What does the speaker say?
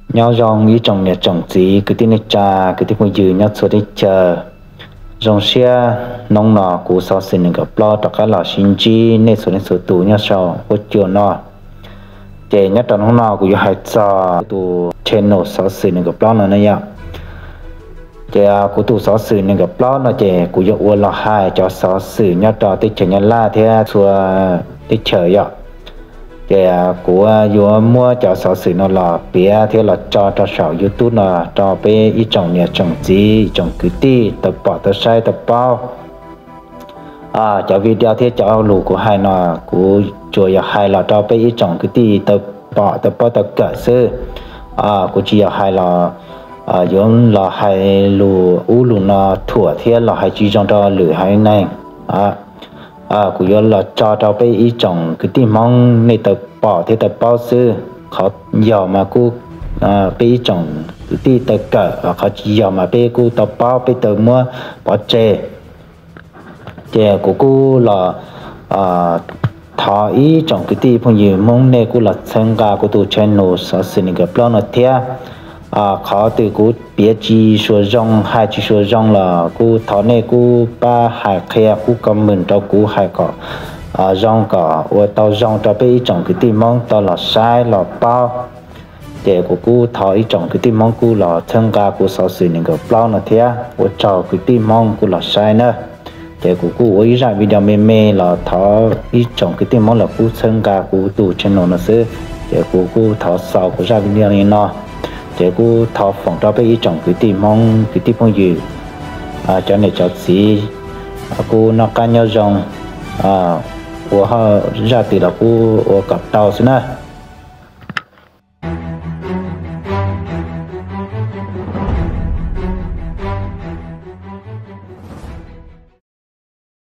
nhau dòng ý trồng nhà trồng gì cứ tin cha cứ tin mọi dư nhau số đi chờ dòng xe nông nọ của sau sinh gặp lo tất cả là sinh chi nên số tù nhau sau có chiều nọ để nhất trong hôm nào cũng hay cho tù channel sau sinh gặp lo nó này ạ để của tù sau sinh gặp lo nó để của yêu là hai cho sau sinh nhất trong tích chờ nhân la thế xua tích chờ ạ để của yêu mua cho sau sinh nó là bia thế là cho sáu YouTube là cho bé ít trồng nhà trồng gì trồng cứ ti tập bỏ tập sai tập bao cho video thế cho lũ của hai nó của chùa hai là cho bé ít trồng cứ ti tập bỏ tập bao tập cả sư của chị hai là giống là hai lũ lũ nó thua thế là hai chỉ trong đó lửa hai này của giống là cho bé ít trồng cứ ti mong này tập bỏ thế tập bao sư khó giờ mà cô bé trồng cứ ti tập cả khó giờ mà bé cô tập bao bé tập mua bỏ chè chè của cô là thọ ý trồng cái ti phong nhiều mong này cô là参加của tụ channel sở sinh cái plan là thế khó từ cô biết chi số rong hai chi số rong là cô thọ này cô ba hai khe cô cầm mình cho cô hai cỏ rong cỏ và tao rong cho bé trồng cái ti mong tao là sai là bao để của cô thọ ý trồng cái ti mong cô là参加của sở sinh cái plan là thế và cho cái ti mong cô là sai nữa để của cô ấy ra video meme là thọ ít trồng cái tiền món là cô参加của tụ channel nó sẽ để của cô thọ sau của ra video này nó để cô thọ phòng cho bé ít trồng cái tiền món gì cho này cho gì cô nó cá nhau rong của họ ra từ là cô gặp tàu xí nè